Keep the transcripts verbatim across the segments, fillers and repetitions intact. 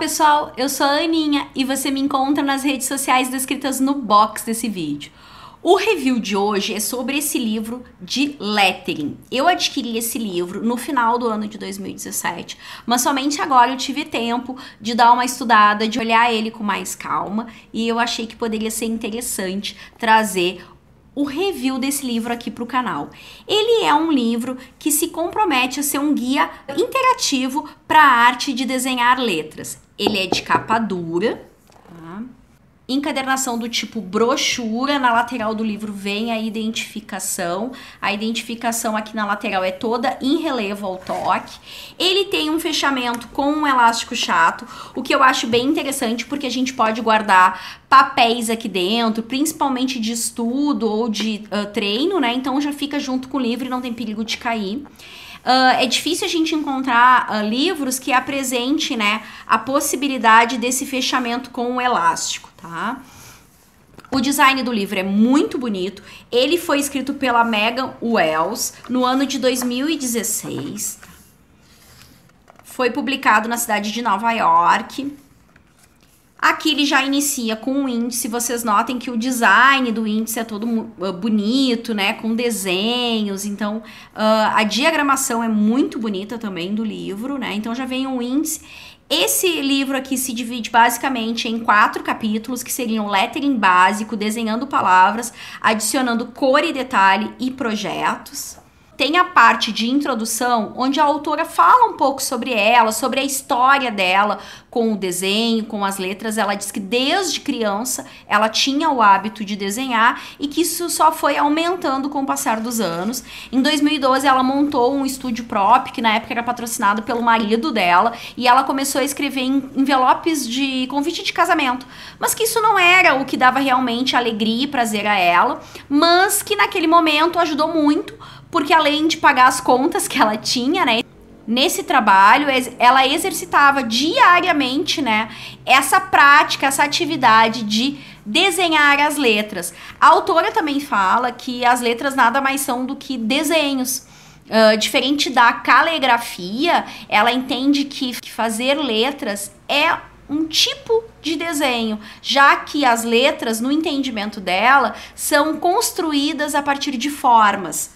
pessoal, eu sou a Aninha e você me encontra nas redes sociais descritas no box desse vídeo. O review de hoje é sobre esse livro de lettering. Eu adquiri esse livro no final do ano de dois mil e dezessete, mas somente agora eu tive tempo de dar uma estudada, de olhar ele com mais calma, e eu achei que poderia ser interessante trazer o review desse livro aqui para o canal. Ele é um livro que se compromete a ser um guia interativo para a arte de desenhar letras. Ele é de capa dura, tá? Encadernação do tipo brochura. Na lateral do livro vem a identificação. A identificação aqui na lateral é toda em relevo ao toque. Ele tem um fechamento com um elástico chato, o que eu acho bem interessante porque a gente pode guardar papéis aqui dentro, principalmente de estudo ou de uh, treino, né? Então já fica junto com o livro e não tem perigo de cair. Uh, é difícil a gente encontrar uh, livros que apresentem, né, a possibilidade desse fechamento com o elástico, tá? O design do livro é muito bonito. Ele foi escrito pela Megan Wells no ano de dois mil e dezesseis. Foi publicado na cidade de Nova York. Aqui ele já inicia com um índice. Vocês notem que o design do índice é todo bonito, né? Com desenhos. Então, uh, a diagramação é muito bonita também do livro, né? Então, já vem um índice. Esse livro aqui se divide basicamente em quatro capítulos, que seriam lettering básico, desenhando palavras, adicionando cor e detalhe e projetos. Tem a parte de introdução, onde a autora fala um pouco sobre ela, sobre a história dela com o desenho, com as letras. Ela diz que desde criança ela tinha o hábito de desenhar e que isso só foi aumentando com o passar dos anos. Em dois mil e doze ela montou um estúdio próprio, que na época era patrocinado pelo marido dela, e ela começou a escrever em envelopes de convite de casamento. Mas que isso não era o que dava realmente alegria e prazer a ela, mas que naquele momento ajudou muito, porque além de pagar as contas que ela tinha, né, nesse trabalho, ela exercitava diariamente, né, essa prática, essa atividade de desenhar as letras. A autora também fala que as letras nada mais são do que desenhos. Uh, diferente da caligrafia, ela entende que fazer letras é um tipo de desenho, já que as letras, no entendimento dela, são construídas a partir de formas.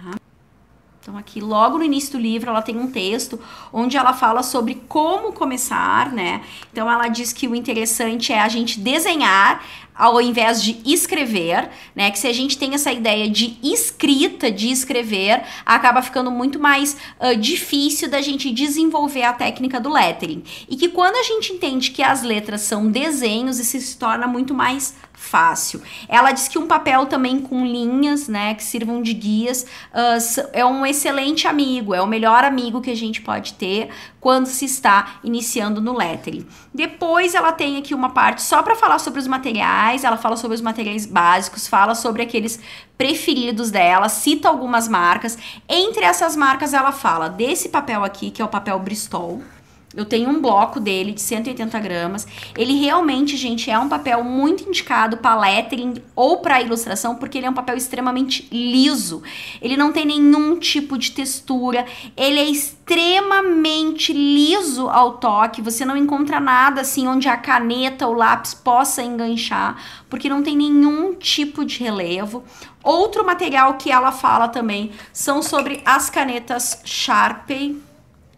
Então aqui logo no início do livro ela tem um texto onde ela fala sobre como começar, né? Então ela diz que o interessante é a gente desenhar ao invés de escrever, né? Que se a gente tem essa ideia de escrita, de escrever, acaba ficando muito mais uh, difícil da gente desenvolver a técnica do lettering. E que quando a gente entende que as letras são desenhos, isso se torna muito mais fácil. Ela diz que um papel também com linhas, né, que sirvam de guias, uh, é um excelente amigo, é o melhor amigo que a gente pode ter quando se está iniciando no lettering. Depois ela tem aqui uma parte só para falar sobre os materiais. Ela fala sobre os materiais básicos, fala sobre aqueles preferidos dela, cita algumas marcas. Entre essas marcas ela fala desse papel aqui, que é o papel Bristol. Eu tenho um bloco dele de cento e oitenta gramas. Ele realmente, gente, é um papel muito indicado para lettering ou para ilustração, porque ele é um papel extremamente liso. Ele não tem nenhum tipo de textura. Ele é extremamente liso ao toque. Você não encontra nada assim onde a caneta ou lápis possa enganchar, porque não tem nenhum tipo de relevo. Outro material que ela fala também são sobre as canetas Sharpie.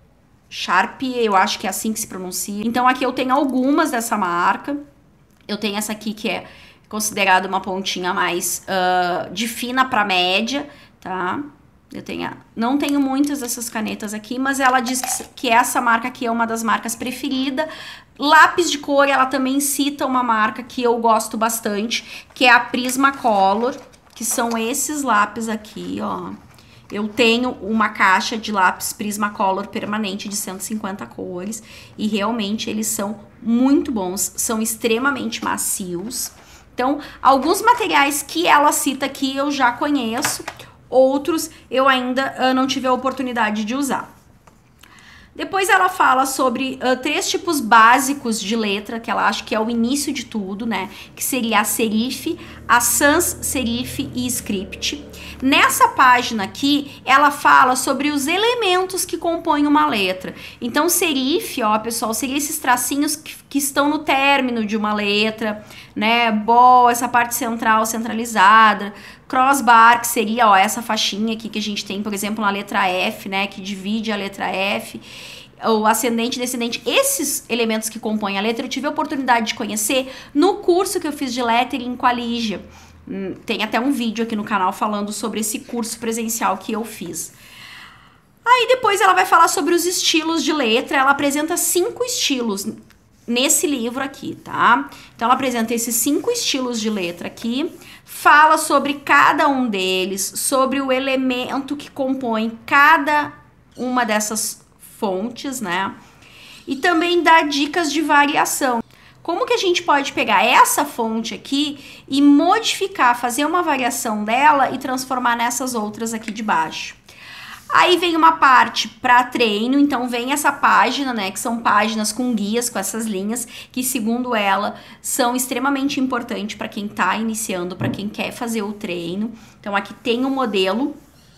Sharpie, eu acho que é assim que se pronuncia. Então aqui eu tenho algumas dessa marca. Eu tenho essa aqui que é considerada uma pontinha mais uh, de fina para média, tá? Eu tenho, não tenho muitas dessas canetas aqui, mas ela diz que, que essa marca aqui é uma das marcas preferidas. Lápis de cor, ela também cita uma marca que eu gosto bastante, que é a Prismacolor, que são esses lápis aqui, ó. Eu tenho uma caixa de lápis Prismacolor permanente de cento e cinquenta cores e realmente eles são muito bons, são extremamente macios. Então, alguns materiais que ela cita aqui eu já conheço, outros eu ainda uh, não tive a oportunidade de usar. Depois ela fala sobre uh, três tipos básicos de letra, que ela acha que é o início de tudo, né? Que seria a serif, a sans serif e script. Nessa página aqui, ela fala sobre os elementos que compõem uma letra. Então, serif, ó, pessoal, seria esses tracinhos que, que estão no término de uma letra, né? Bol, essa parte central centralizada. Crossbar, que seria, ó, essa faixinha aqui que a gente tem, por exemplo, na letra F, né? Que divide a letra F. O ascendente e descendente, esses elementos que compõem a letra, eu tive a oportunidade de conhecer no curso que eu fiz de lettering com a Lígia. Tem até um vídeo aqui no canal falando sobre esse curso presencial que eu fiz. Aí depois ela vai falar sobre os estilos de letra. Ela apresenta cinco estilos nesse livro aqui, tá? Então ela apresenta esses cinco estilos de letra aqui, fala sobre cada um deles, sobre o elemento que compõe cada uma dessas fontes, né? E também dá dicas de variação. Como que a gente pode pegar essa fonte aqui e modificar, fazer uma variação dela e transformar nessas outras aqui de baixo. Aí vem uma parte para treino, então vem essa página, né, que são páginas com guias, com essas linhas, que segundo ela são extremamente importantes para quem está iniciando, para quem quer fazer o treino. Então aqui tem um modelo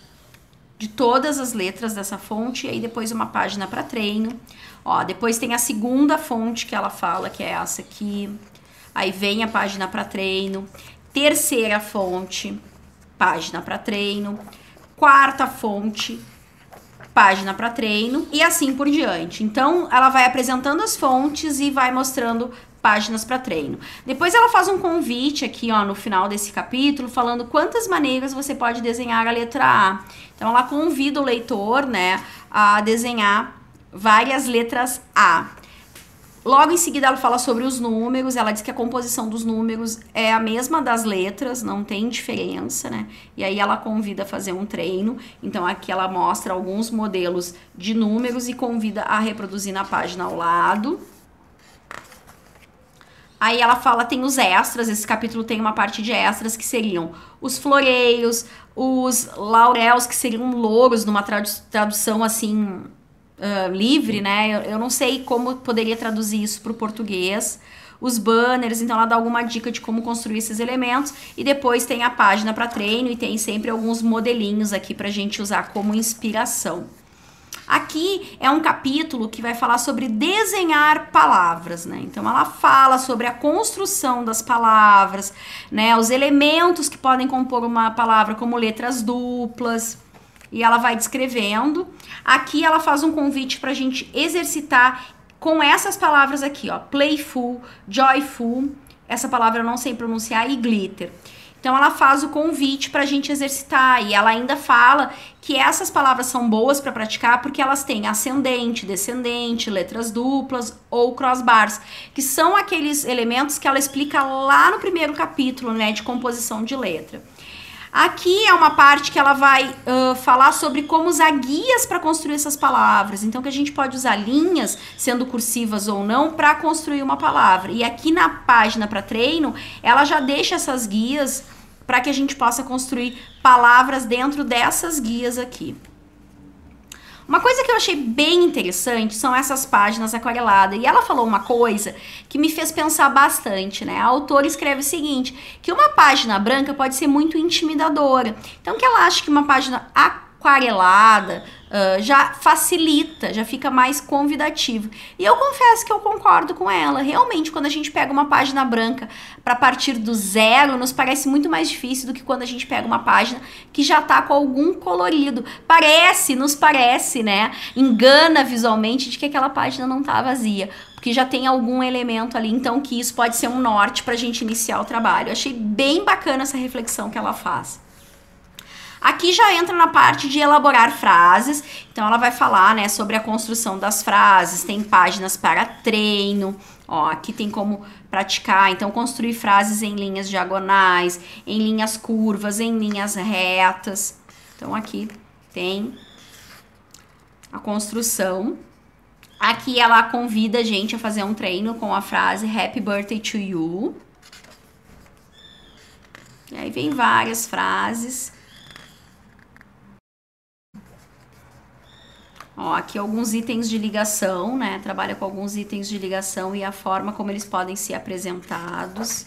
de todas as letras dessa fonte, e aí depois uma página para treino. Ó, depois tem a segunda fonte que ela fala, que é essa aqui. Aí vem a página para treino. Terceira fonte, página para treino. Quarta fonte, página para treino. E assim por diante. Então, ela vai apresentando as fontes e vai mostrando páginas para treino. Depois ela faz um convite aqui, ó, no final desse capítulo, falando quantas maneiras você pode desenhar a letra A. Então, ela convida o leitor, né, a desenhar várias letras A. Logo em seguida ela fala sobre os números, ela diz que a composição dos números é a mesma das letras, não tem diferença, né? E aí ela convida a fazer um treino, então aqui ela mostra alguns modelos de números e convida a reproduzir na página ao lado. Aí ela fala, tem os extras, esse capítulo tem uma parte de extras que seriam os floreios, os lauréus, que seriam louros, numa tradução assim... Uh, livre, né? Eu, eu não sei como poderia traduzir isso para o português. Os banners, então ela dá alguma dica de como construir esses elementos. E depois tem a página para treino e tem sempre alguns modelinhos aqui para a gente usar como inspiração. Aqui é um capítulo que vai falar sobre desenhar palavras, né? Então ela fala sobre a construção das palavras, né? Os elementos que podem compor uma palavra, como letras duplas. E ela vai descrevendo. Aqui ela faz um convite para a gente exercitar com essas palavras aqui, ó. Playful, joyful, essa palavra eu não sei pronunciar, e glitter. Então ela faz o convite para a gente exercitar. E ela ainda fala que essas palavras são boas para praticar porque elas têm ascendente, descendente, letras duplas ou crossbars, que são aqueles elementos que ela explica lá no primeiro capítulo, né, de composição de letra. Aqui é uma parte que ela vai uh, falar sobre como usar guias para construir essas palavras. Então, que a gente pode usar linhas, sendo cursivas ou não, para construir uma palavra. E aqui na página para treino, ela já deixa essas guias para que a gente possa construir palavras dentro dessas guias aqui. Uma coisa que eu achei bem interessante são essas páginas aquareladas. E ela falou uma coisa que me fez pensar bastante, né? A autora escreve o seguinte, que uma página branca pode ser muito intimidadora. Então, que ela acha que uma página aquarelada uh, já facilita, já fica mais convidativo. E eu confesso que eu concordo com ela. Realmente, quando a gente pega uma página branca para partir do zero, nos parece muito mais difícil do que quando a gente pega uma página que já tá com algum colorido. Parece, nos parece, né? Engana visualmente de que aquela página não tá vazia, porque já tem algum elemento ali, então que isso pode ser um norte pra gente iniciar o trabalho. Eu achei bem bacana essa reflexão que ela faz. Aqui já entra na parte de elaborar frases, então ela vai falar, né, sobre a construção das frases, tem páginas para treino, ó, aqui tem como praticar, então construir frases em linhas diagonais, em linhas curvas, em linhas retas. Então aqui tem a construção. Aqui ela convida a gente a fazer um treino com a frase Happy Birthday to You. E aí vem várias frases. Ó, aqui alguns itens de ligação, né? Trabalha com alguns itens de ligação e a forma como eles podem ser apresentados.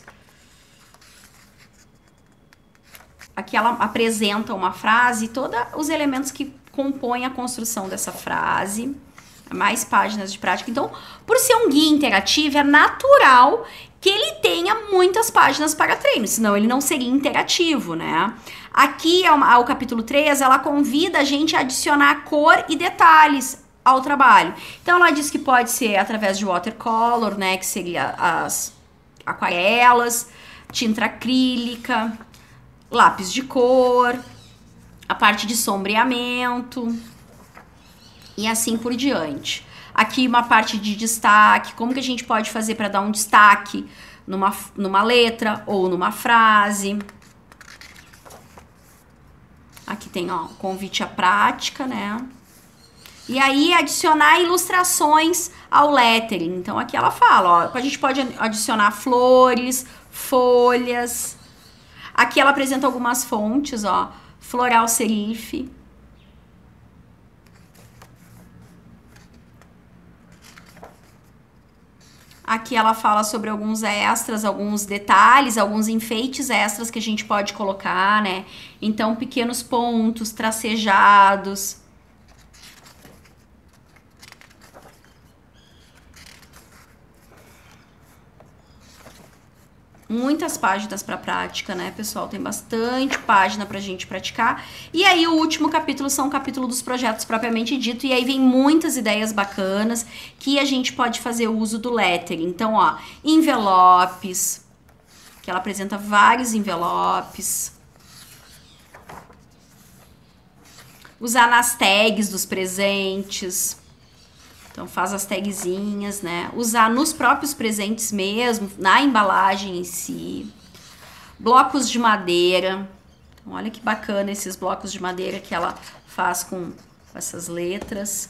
Aqui ela apresenta uma frase e todos os elementos que compõem a construção dessa frase. Mais páginas de prática. Então, por ser um guia interativo, é natural que ele tenha muitas páginas para treino, senão ele não seria interativo, né? Aqui, ao, ao capítulo três, ela convida a gente a adicionar cor e detalhes ao trabalho. Então, ela diz que pode ser através de watercolor, né? Que seria as aquarelas, tinta acrílica, lápis de cor, a parte de sombreamento e assim por diante. Aqui uma parte de destaque, como que a gente pode fazer para dar um destaque numa, numa letra ou numa frase. Aqui tem, ó, convite à prática, né? E aí adicionar ilustrações ao lettering. Então aqui ela fala, ó, a gente pode adicionar flores, folhas. Aqui ela apresenta algumas fontes, ó, floral serif. Aqui ela fala sobre alguns extras, alguns detalhes, alguns enfeites extras que a gente pode colocar, né? Então, pequenos pontos, tracejados. Muitas páginas para prática, né, pessoal? Tem bastante página pra gente praticar. E aí, o último capítulo são o capítulo dos projetos propriamente dito. E aí vem muitas ideias bacanas que a gente pode fazer uso do lettering. Então, ó, envelopes, que ela apresenta vários envelopes. Usar nas tags dos presentes. Então, faz as tagzinhas, né? Usar nos próprios presentes mesmo, na embalagem em si. Blocos de madeira. Então, olha que bacana esses blocos de madeira que ela faz com essas letras.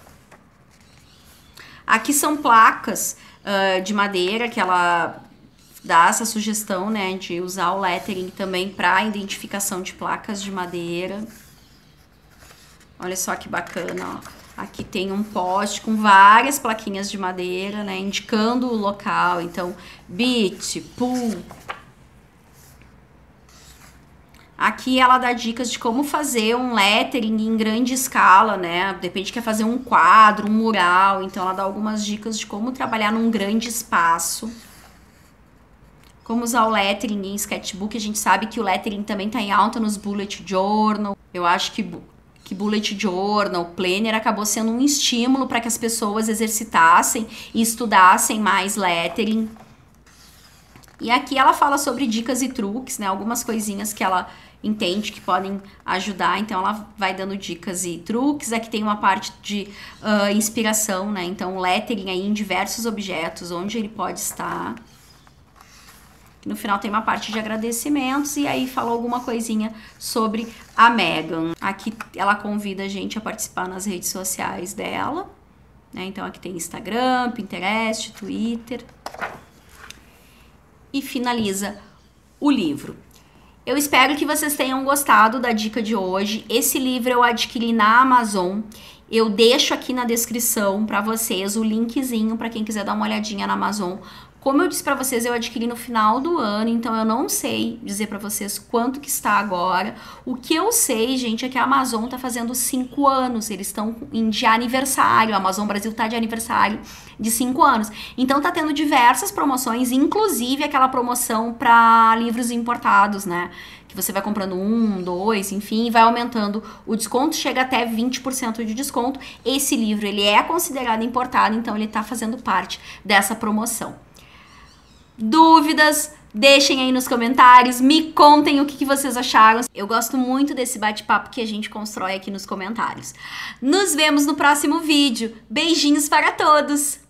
Aqui são placas uh, de madeira que ela dá essa sugestão, né? De usar o lettering também para identificação de placas de madeira. Olha só que bacana, ó. Aqui tem um poste com várias plaquinhas de madeira, né, indicando o local. Então, beach, pool. Aqui ela dá dicas de como fazer um lettering em grande escala, né? Depende, quer fazer um quadro, um mural. Então, ela dá algumas dicas de como trabalhar num grande espaço. Como usar o lettering em sketchbook. A gente sabe que o lettering também tá em alta nos bullet journal. Eu acho que... que bullet journal, planner acabou sendo um estímulo para que as pessoas exercitassem e estudassem mais lettering. E aqui ela fala sobre dicas e truques, né? Algumas coisinhas que ela entende que podem ajudar, então ela vai dando dicas e truques. Aqui tem uma parte de uh, inspiração, né? Então, lettering aí em diversos objetos, onde ele pode estar. No final tem uma parte de agradecimentos e aí fala alguma coisinha sobre a Megan. Aqui ela convida a gente a participar nas redes sociais dela, né? Então aqui tem Instagram, Pinterest, Twitter. E finaliza o livro. Eu espero que vocês tenham gostado da dica de hoje. Esse livro eu adquiri na Amazon. Eu deixo aqui na descrição para vocês o linkzinho para quem quiser dar uma olhadinha na Amazon. Como eu disse para vocês, eu adquiri no final do ano, então eu não sei dizer para vocês quanto que está agora. O que eu sei, gente, é que a Amazon tá fazendo cinco anos, eles estão de aniversário, a Amazon Brasil tá de aniversário de cinco anos. Então tá tendo diversas promoções, inclusive aquela promoção para livros importados, né? Que você vai comprando um, dois, enfim, e vai aumentando o desconto, chega até vinte por cento de desconto. Esse livro, ele é considerado importado, então ele tá fazendo parte dessa promoção. Dúvidas? Deixem aí nos comentários, me contem o que, que vocês acharam. Eu gosto muito desse bate-papo que a gente constrói aqui nos comentários. Nos vemos no próximo vídeo. Beijinhos para todos!